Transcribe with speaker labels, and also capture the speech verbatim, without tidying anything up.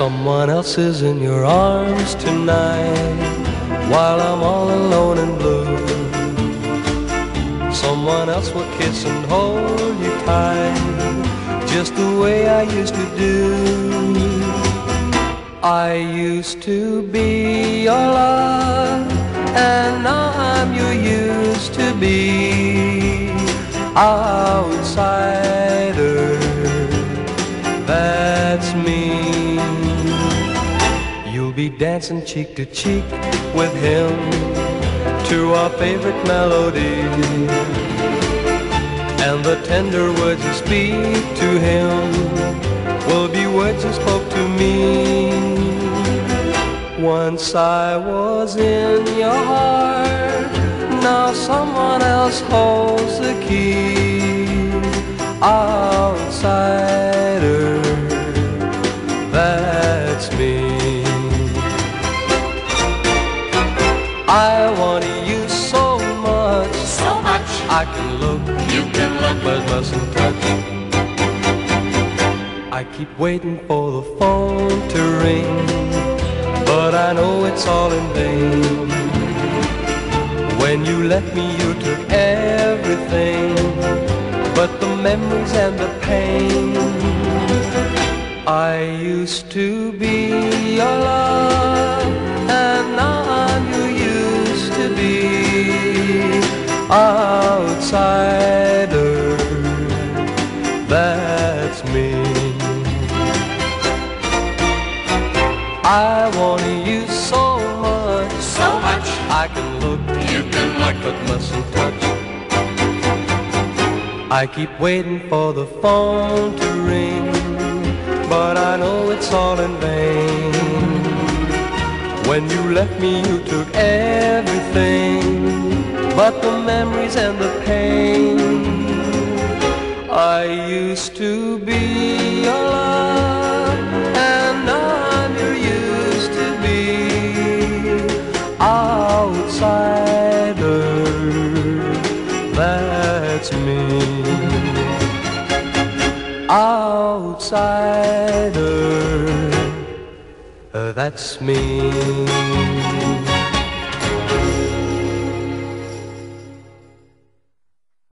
Speaker 1: Someone else is in your arms tonight, while I'm all alone and blue. Someone else will kiss and hold you tight, just the way I used to do. I used to be your love, and now I'm your used to be outsider. That's me. You'll be dancing cheek to cheek with him to our favorite melody, and the tender words you speak to him will be words you spoke to me. Once I was in your heart, now someone else holds the key. Outsider, that's me. I want you so much,
Speaker 2: so much.
Speaker 1: I can look,
Speaker 2: You can look,
Speaker 1: but mustn't touch. I keep waiting for the phone to ring, but I know it's all in vain. When you left me, you took everything, but the memories and the pain. I used to be your love, and now I'm your used to be outsider. That's me. I want you so much,
Speaker 2: so much.
Speaker 1: I can look,
Speaker 2: You can look,
Speaker 1: but mustn't touch. I keep waiting for the phone to ring, but I know it's all in vain. When you left me, you took everything, but the memories and the pain. I used to be your love, and now I'm your used to be outsider. That's me. Outsider, that's me.